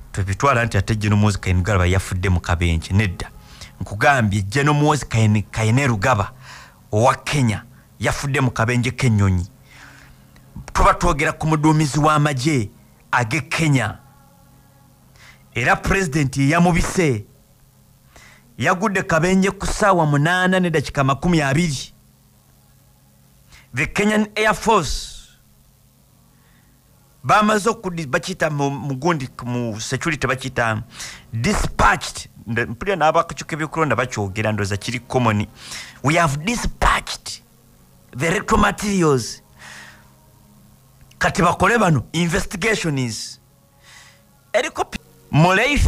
tubitwala nti ate General Muhoozi Kainerugaba yafudde mu kabenje. Nedda, nkugambye General Muhoozi Kainerugaba owa Kenya yafudde mu kabenje k'ennyonyi. Tuba twogera ku muduumizi w'amagye ag'e Kenya, era president yamubise yagudde kabenje ku ssaawa 8:20. The Kenyan Air Force bamaze bakita mugundi mu security bakita dispatched. Mpulira n'abakacuka ebyokulonda bakyogera ndoza kiri common. We have dispatched the electoral materials. Kati bakole bano investigation is eriko Moleif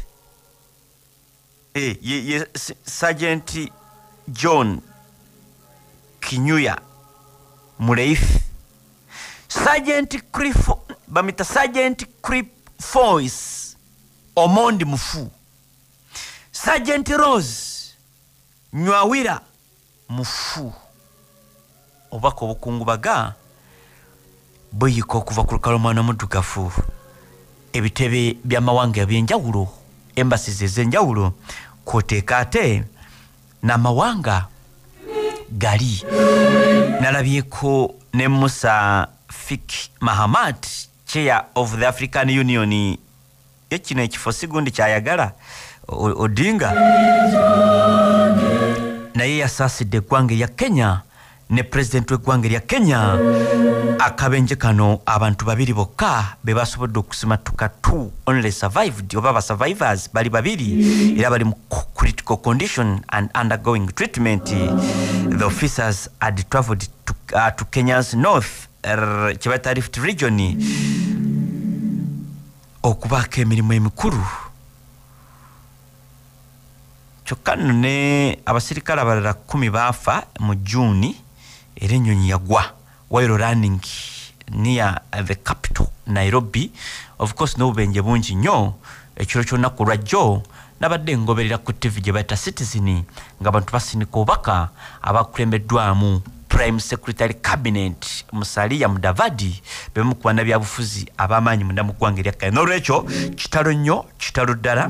Sergeant John Kinyuya Moleif, Sergeant bamita Sergeant Foyce Omondi Mufu, Sergeant Rose Nywawira Mufu. Obako obukungu baga buyiko okuva ku lukalo mwana muddugavu. Ebitebe by'amawanga eby'enjawulo, embassies ez'enjawulo, kwoteeka ate n'amawanga gali. Nalabyeko ne Musa Faki Mahamat, chair of the African Union. Ekino ekifo sigundi kyayagala Odinga naye yasaasidde eggwanga ya Kenya ne president w'eggwanga lya Kenya. Akabenje kano abantu babiri bokka be basobodde okusimatuka, two only survived, oba survivors bali babiri era bali mu critical condition and undergoing treatment. The officers had traveled to Kenya's north Kibata Rift region okubaako emirimu emikulu. Kyokka nno ne abasirikale abalala 10 baafa mu June era ennyonyi yagwa while running near the capital Nairobi. Of course n'obubenje bungi nnyo ekiro ky'olunaku lwajjo. Nabadde ngoberera ku TV gye bayita Citizen ng'abantu basinika obubaka abakulembeddwamu Prime Secretary Cabinet Musalia Mudavadi bemu ku bannabyabufuzi ab'amaanyi munda mu ggwanga erya Kenya. N'olwekyo kitalo nnyo, kitalo ddala.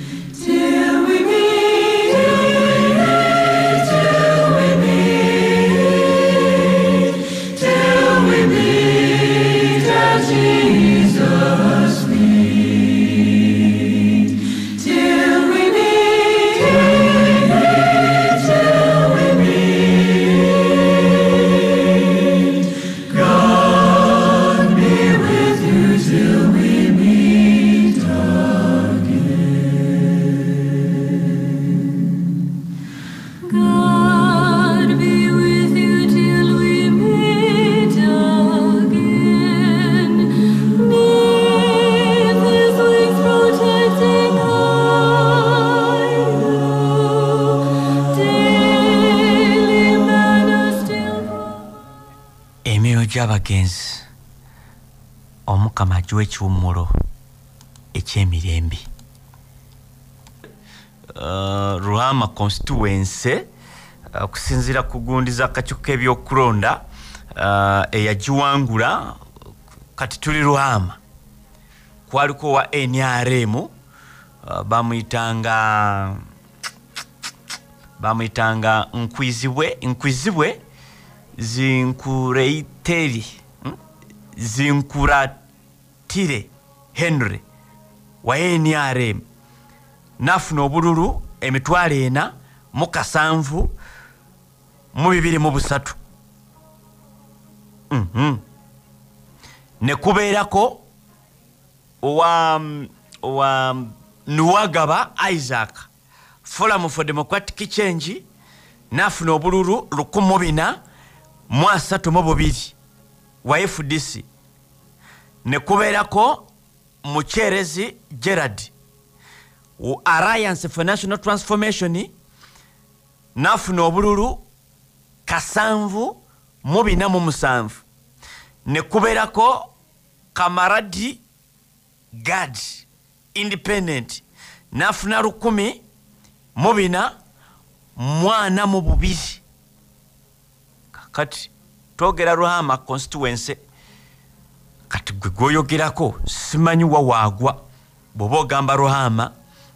Abagenzi omukama ajiwa ekiwummulo ekyemirembe. Ruhama constituency okusinziira ku gundi z'akakiiko k'ebyokulonda eyagiwangula kati tuli Ruhama. Kwaliko wa NRM bamuyitanga Nkwizibwe Zinkuratire Henry wa NRM nafuna obululu emitwalo 4,723. Ne kubeerako wa Nuwagaba Isaac Forum for Democratic Change nafuna obululu 1,432 wa FDC. Ne kubeerako Mucherezi Gerard Alliance for National Transformation nafuna obululu 747. Ne kubeerako Kamaradi Gad Independent nafuna 1,442. Kati togera Ruhama constituency kati gwe goyogerako simanyi waagwa bwoba ogamba Ruhama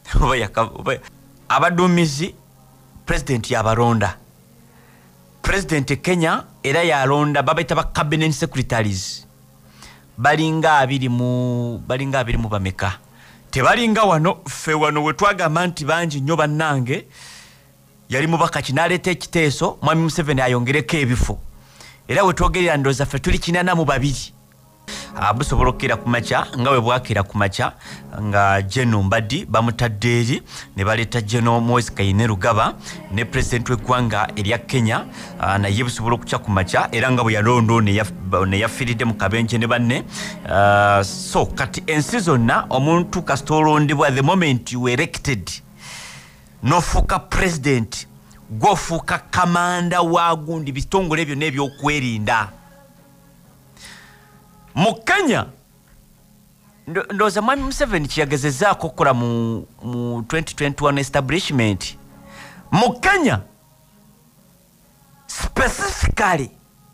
abaduumizi president yabalonda. President Kenya era yalonda babaita ba cabinet secretaries balinga abiri mu bameka. Tebalinga wano ffe wano wetwagamba nti bangi nnyo bannange yali mubaka kinaleeta ekiteeso Mwami Museveni ayongereko ebifo era wetwogerera ndowooza ffe tuli 42 busobola okukira ku makya nga bwe bwakira ku makya nga General Mbadi bamutadde eri ne baleeta General Moses Kayine Rugaba ne President w'eggwanga erya Kenya naye busobola okukya ku makya era nga bwe yalondo ne yafiiridde mu kabenje ne banne. So kati ensi zonna omuntu kasita olondebwa the moment you elected n'ofuuka president gw'ofuuka kamanda wa gundi bitongole byonna ebyokwerinda. Mu Kenya ndowooza Mwami Museveni kyeyagezezaako okukola mu 2021 establishment mu Kenya specifically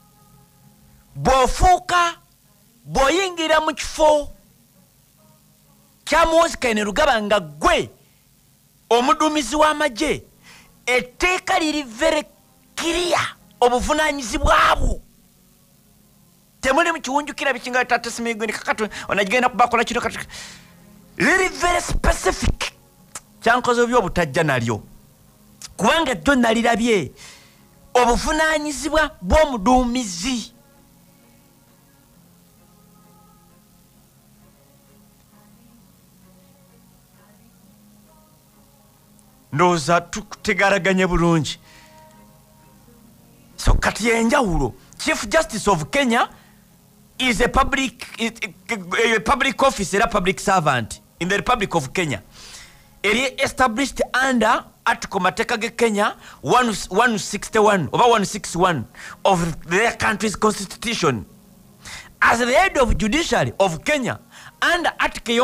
bw'oyingira mu kifo kya Moses Kayine Rugaba nga gwe omuduumizi w'amagye etteeka liri very clear obuvunaanyizibwa bwo. Temuli mkiwunjukira bikinga tata simigwe kakatu onagenda kubakola kiro katu very very specific kyankozo byo butajja nalyo kubanga jjo nalirabye obuvunaanyizibwa bw'omuduumizi. Ndowooza tutegaraganye bulungi. So kati yenjawulo Chief Justice of Kenya is a public office and a public servant in the Republic of Kenya. It is established under Article Mateka Kenya 161 over 161 of their country's constitution. As the head of judiciary of Kenya, under Article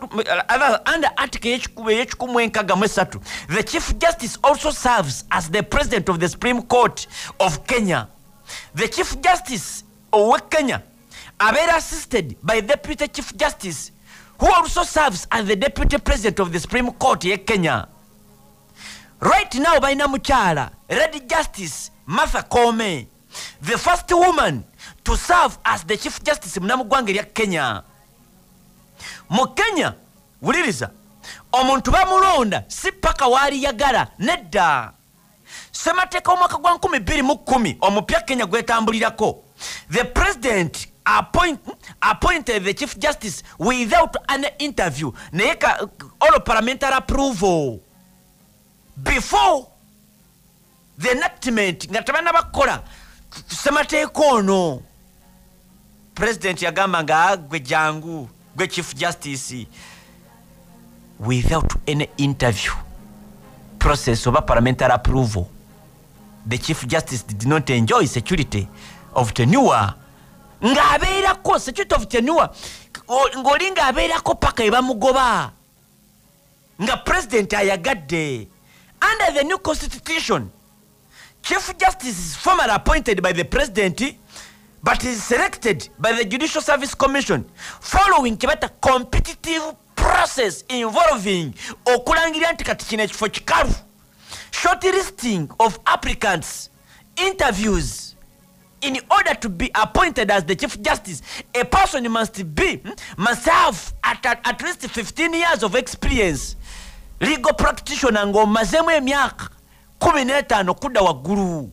the Chief Justice also serves as the President of the Supreme Court of Kenya. The Chief Justice of Kenya are assisted by Deputy Chief Justice, who also serves as the Deputy President of the Supreme Court of Kenya. Right now, by Namuchala, Lady Justice Martha Koome, the first woman to serve as the Chief Justice of Namugwange Kenya. Mu Kenya, wuliriza, omuntu bamulonda si paka wali yagala nedda. Semateeka omwaka gwa 2010 omupya Kenya gwetambulirako. The president appointed the Chief Justice without an interview, all parliamentary approval. Before the enactment, nga tabana bakola semateeka ono. President yagamba nga gwe jangu, gwe Chief Justice, without any interview process of parliamentary approval. The Chief Justice did not enjoy security of tenure. Nga abeerako security of tenure ng'oli nga abeerako paka ebamugoba nga president ayagadde. Under the new constitution, Chief Justice is formally appointed by the president but is selected by the Judicial Service Commission following a competitive process involving okulangira nti kati kino ekifo kikalu, shortlisting of applicants, interviews. In order to be appointed as the Chief Justice, a person must have at least 15 years of experience. Legal practitioner ng'omazemu emyaka 15 kudda waggulu.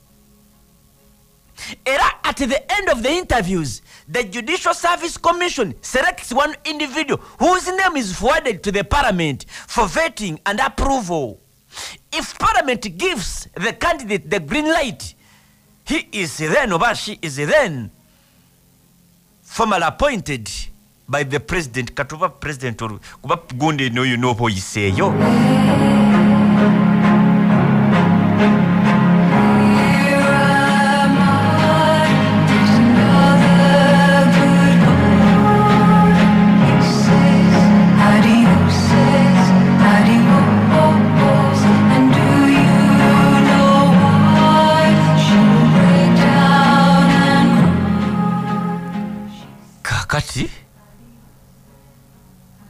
Era at the end of the interviews, the Judicial Service Commission selects one individual whose name is forwarded to the Parliament for vetting and approval. If Parliament gives the candidate the green light, he is then, or she is then, formally appointed by the president. Katuba president or kuba gundi no you know what you say yo.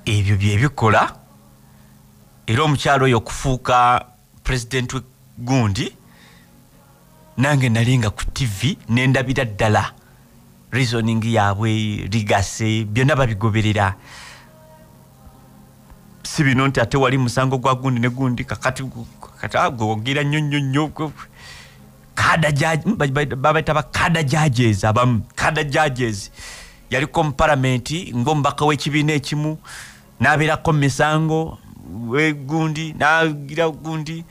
ebyo byebikola era omukyalo oyo okufuuka president gundi nange nalinga ku TV nendabira ddala reasoning yaabwe ligase byonna babigoberera si bino nti ate wali musango gwa gundi ne gundi kakati agwogira nnyo kada judge babaita kada judges abamu kada judges yaliko mu parliament ng'omubaka w'ekibiina ekimu n'abeerako misango wegundi n'agira gundi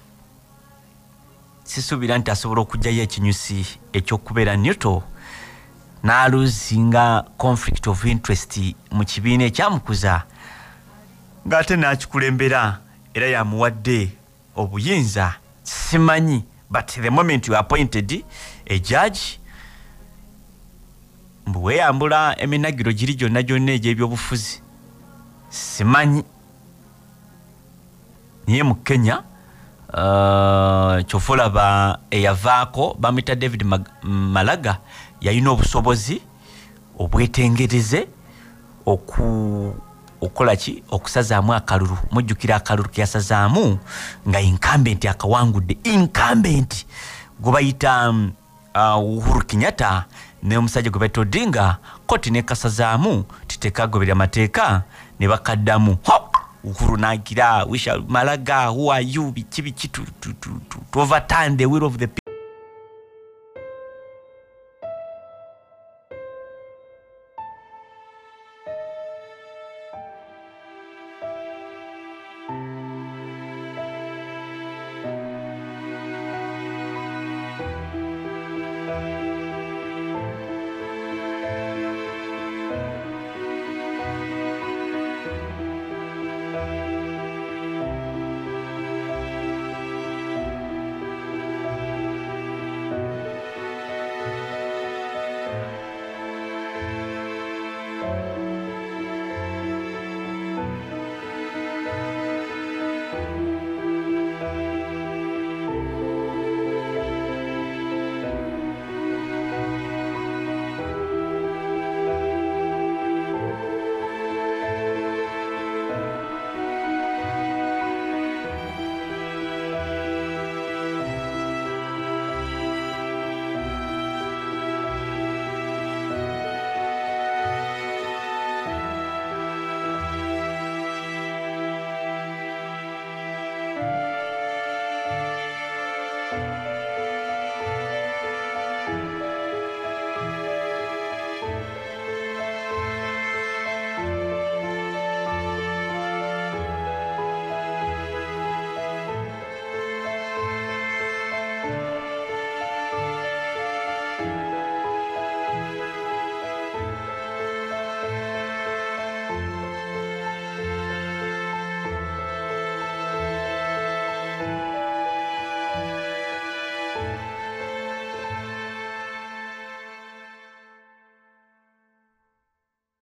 sisuubira nti asobola okugyayo ekinyusi ekyokubeera neutral n'aluzinga conflict of interest mu kibiina ekyamukuza ng'ate n'akikulembera era yamuwadde obuyinza simanyi but the moment you appointed a judge mbuweyambula eminagiro giri gyonna egy'ebyobufuzi simanyi niye mu Kenya kyova olaba eyavaako bamwita David Malaga yalina obusobozi obwetengereze okolaki okusazaamu akalulu mujjukira akalulu keyasazaamu nga incumbent akawangudde incumbent gwe bayita Uhuru Kenyatta ne omusajja gwe bayita Odinga koti nekasazaamu titekagoberera mateeka ne bakaddamu Uhuru nagira Malaga who are you biki to overturn the will of the people.